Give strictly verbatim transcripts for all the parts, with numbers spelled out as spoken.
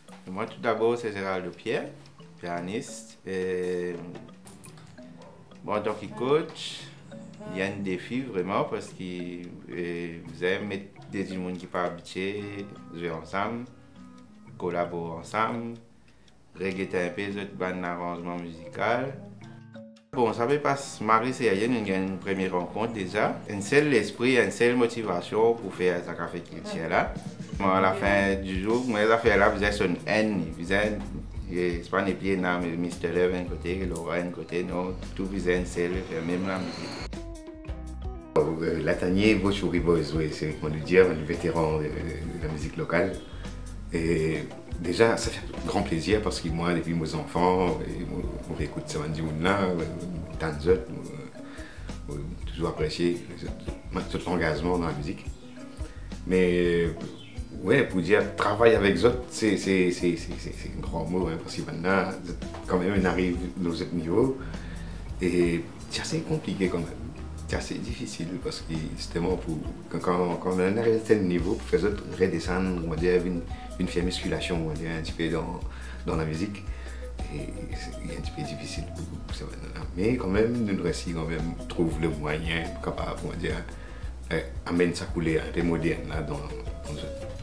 Moi, tout d'abord, c'est Gérald Pierre, pianiste. Et... Bon, en tant que coach, il y a un défi vraiment parce que vous avez mettre des gens qui ne sont pas habitués, jouer ensemble, collaborer ensemble, regretter un peu les autres bandes d'arrangement musical. Bon, ça peut pas se marier, c'est une première rencontre déjà. Un seul esprit, une seule motivation pour faire ça café culture là. À la fin du jour, mes affaires là, vous êtes sur une haine, vous êtes, c'est pas les pieds, non, mais mister Love un côté, Laura un côté, non, tout vous êtes seul, faire même la musique. Latanier, vous jouez, c'est mon dire, un vétéran de la musique locale. Et déjà, ça fait grand plaisir parce que moi, depuis mes enfants, on écoute ça, on dit là, tant d'autres, toujours apprécié tout l'engagement dans la musique. Mais ouais, pour dire travailler avec eux, c'est un grand mot, hein, parce que maintenant, quand même, on arrive à ce niveau. Et c'est assez compliqué quand même. C'est assez difficile parce que justement, pour, quand, quand, quand on arrive à un tel niveau, pour faire redescendre, on va dire, une, une faire musculation, on va dire, un petit peu dans, dans la musique. Et c'est un petit peu difficile pour, pour ça. Mais quand même, nous réussissons quand même trouver le moyen capable, on va dire, euh, amener ça couler un peu moderne là, dans, dans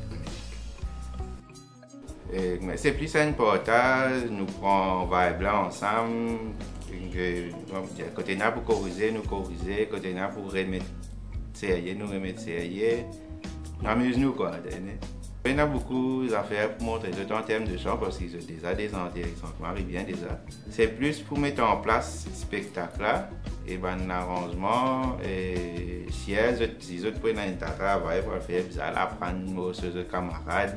le c'est plus un portage, nous prenons vibe là ensemble. Côté là pour corriger, nous corriger, côté là pour remettre sérieux, nous remettre sérieux. Nous amusons quoi. Il y a beaucoup d'affaires pour montrer en termes de chant parce qu'ils ont déjà des entrées, ils sont marient bien déjà. C'est plus pour mettre en place ce spectacle là et ben arrangement et si les autres prennent un travail pour faire, ils allent apprendre sur leurs camarades.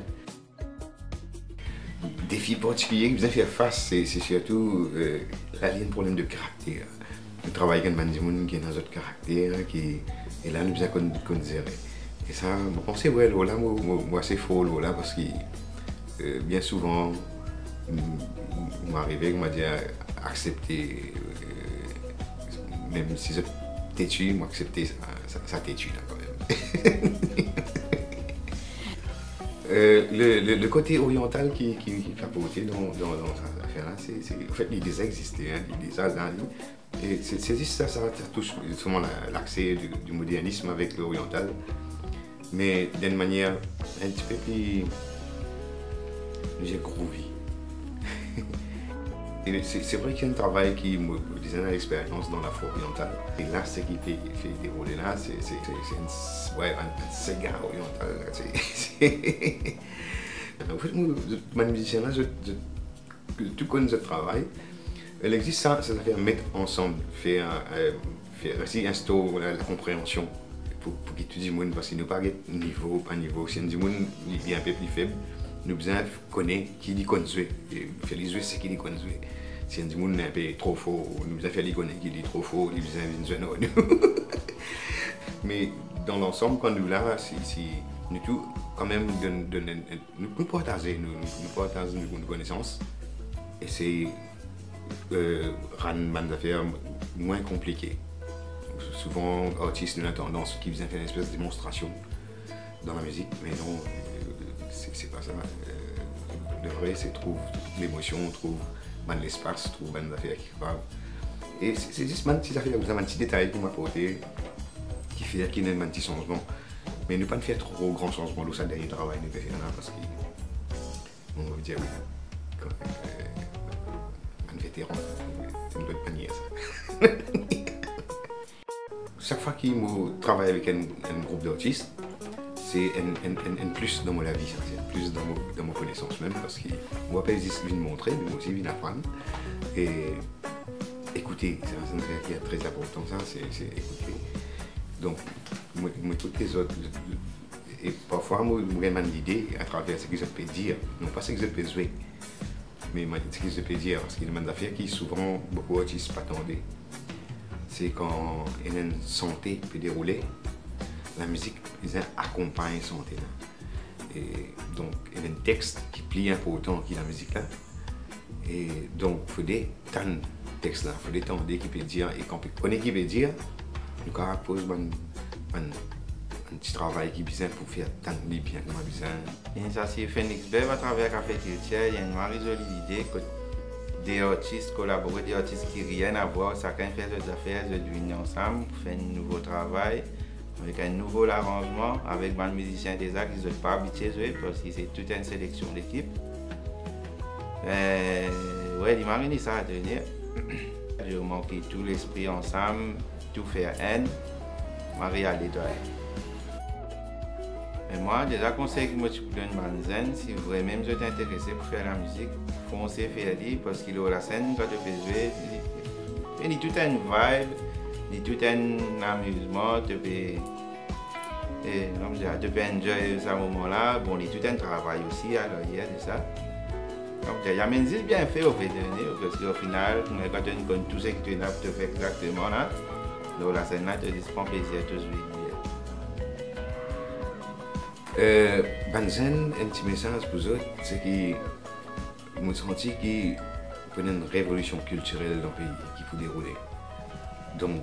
Le défi particulier que vous avez fait face, c'est surtout euh, la ligne problème de caractère. Nous travaillons avec des gens qui ont notre caractère, qui, et là nous avons qu'on gérer. Et ça, bon, c'est vrai, là, moi, moi c'est faux, là, parce que euh, bien souvent, il m'est arrivé, on m'a dit, accepter, euh, même si je têtu, moi accepter ça, ça, ça têtu là quand même. Euh, le, le, le côté oriental qui, qui, qui fait apporter dans, dans, dans cette affaire-là, c'est en fait, il déjà existé, hein, il déjà dans et c'est juste ça, ça, ça touche justement l'accès du, du modernisme avec l'oriental, mais d'une manière un petit peu plus, j'ai groovy. C'est vrai qu'il y a un travail qui me donne l'expérience dans l'afro-orientale. Et là, ce qui fait, fait dérouler là, c'est un, ouais, un, un cigare oriental. En fait, moi, ma musicienne là, je, je, tout connais ce travail. Elle existe ça, ça fait mettre ensemble, faire, euh, faire aussi instaurer la, la compréhension pour, pour que tout le monde, parce que nous pas niveau par niveau, si le monde est un peu plus faible. Nous besoin connaître qui dit qu'on joue, faire les jouer ce qui dit qu'on joue. Si on dit qu'on est un peu trop fort, nous besoin faire les connaître qui dit trop fort, nous besoin de jouer nous. Mais dans l'ensemble, quand nous là, si, si nous tous quand même de, de, de, nous nous partager, nous, nous partager nos connaissances, et c'est euh, rendre les affaires moins compliquées. Souvent, artistes ont tendance qui besoin faire une espèce de démonstration dans la musique, mais non. C'est pas ça. Euh, le vrai, c'est trouve l'émotion, trouve l'espace, trouve des affaires qui graves. Et c'est juste un petit affaire, vous avez un petit détail pour m'apporter qui fait qu'il y a un petit changement. Mais ne pas faire trop grand changement dans ce dernier travail, ne pas faire là parce qu'on va dire oui, quand même, euh, un vétéran, c'est une bonne manière ça. Chaque fois qu'il travaille avec un, un groupe d'artistes, c'est un, un, un plus dans ma vie, c'est un plus dans, mon, dans ma connaissance même, parce que moi pas juste venir montrer, mais aussi venir apprendre. Et écouter, c'est un truc qui est très important, ça, c'est écouter. Donc, moi, toutes les autres, et parfois, moi, je me demande l'idée à travers ce que je peux dire, non pas ce que je peux jouer, mais ce que je peux dire, parce qu'il y a des affaires qui souvent beaucoup d'artistes pas attendaient. C'est quand il y a une santé qui peut dérouler, la musique accompagne la santé. Et donc, il y a un texte qui est plus important que la musique là. Et donc, il faut des tant de textes là, il faut des temps qui peut dire, et quand on connaît qui peut dire, nous poser un petit travail qui est bien pour faire tant de bien comme bien. Et ça, c'est Phoenix Bev à travers Café Culture. Il y a une marée jolie idée que des artistes collaborent, des artistes qui n'ont rien à voir, chacun fait ses affaires, ils viennent ensemble pour faire un nouveau travail, avec un nouveau arrangement, avec les musiciens déjà qui ne sont pas habitués à jouer parce que c'est toute une sélection d'équipe. Euh, ouais, il m'a réuni ça à devenir. J'ai remarqué tout l'esprit ensemble, tout faire haine, Marie à l'étoile. Et moi, déjà, conseil que moi je donne à Zen, si vraiment vous êtes intéressé pour faire la musique, foncez faire lui parce qu'il est la scène quand tu peux jouer. Il y a tout un vibe, il y a tout un amusement, tu peux, et, tu peux enjoy ce moment-là. Bon, il y a tout un travail aussi, alors il y a de ça. Donc, il y a un musique bien fait au fait de parce qu'au final, quand tu connais tout ce que tu as fait exactement là, donc la scène là, tu te prends plaisir à te jouer. Euh, Banzen, un petit message pour vous autres, c'est que je me senti qu'il y a une révolution culturelle dans le pays qui peut dérouler. Donc,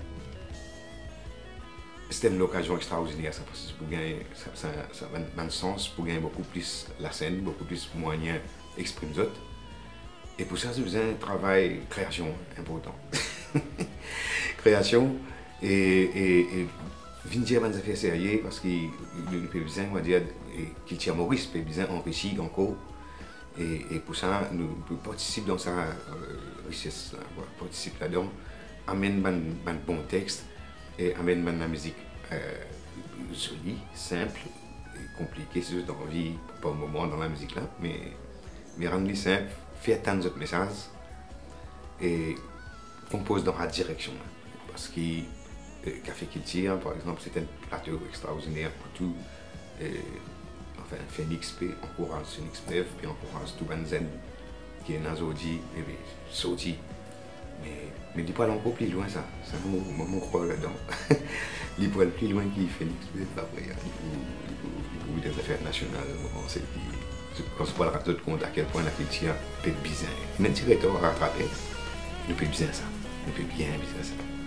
c'était une occasion extraordinaire, ça, parce que pour gagner, ça, ça, ça a un sens pour gagner beaucoup plus la scène, beaucoup plus de moyens d'exprimer les autres. Et pour ça, c'est besoin d'un travail création important. Création et, et, et Vindir van affaires sérieux parce qu'il peut bien, on va dire, qu'il tient Maurice peut bien enrichir encore. Et, et pour ça, nous, nous participons dans sa euh, richesse, là, participe là-dedans, amène un bon texte et amène la musique euh, jolie, simple, et compliquée, c'est juste envie, pas au moment dans la musique là, mais, mais rendre simple, faire tant d'autres messages et compose dans la direction. Là, parce que Café Culture, par exemple, c'est un plateau extraordinaire pour tout. Et, enfin, Phoenix P encourage Phoenix P, puis encourage tout Banzen qui est Nazodi et Soti. Mais, mais il peut aller encore plus loin, ça. C'est mon, mon croix là-dedans. Il peut aller plus loin qu'il Phoenix P, après, il faut il des affaires nationales. Quand on se voit de compte à quel point la culture peut être bizarre. Même si on a rattrapé, nous peut bien ça. Nous peut bien bizarre ça.